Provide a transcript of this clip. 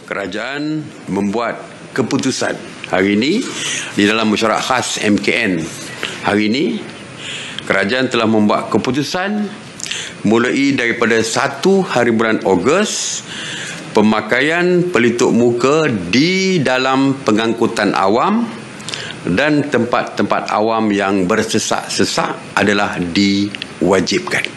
kerajaan membuat keputusan hari ini di dalam mesyuarat khas MKN. Hari ini kerajaan telah membuat keputusan mulai daripada 1 hari bulan Ogos, pemakaian pelitup muka di dalam pengangkutan awam dan tempat-tempat awam yang bersesak-sesak adalah diwajibkan.